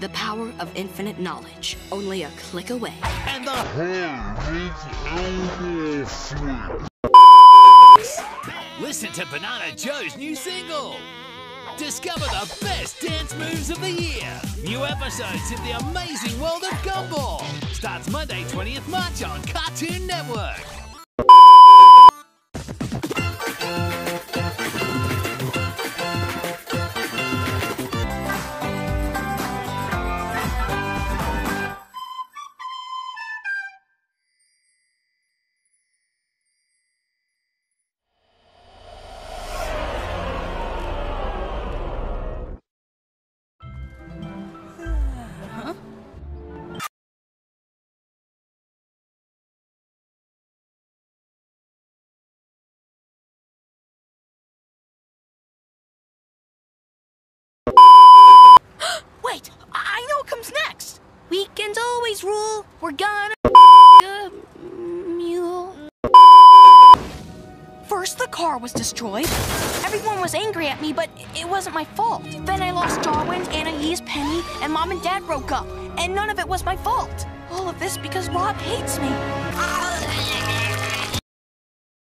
The power of infinite knowledge, only a click away. And the listen to Banana Joe's new single. Discover the best dance moves of the year. New episodes in the amazing world of Gumball. Starts Monday, 20th March on Cartoon Network. Wait, I know what comes next. Weekends always rule. We're gonna mule. First, the car was destroyed. Everyone was angry at me, but it wasn't my fault. Then I lost Darwin, Anais, Penny, and Mom and Dad broke up. And none of it was my fault. All of this because Rob hates me.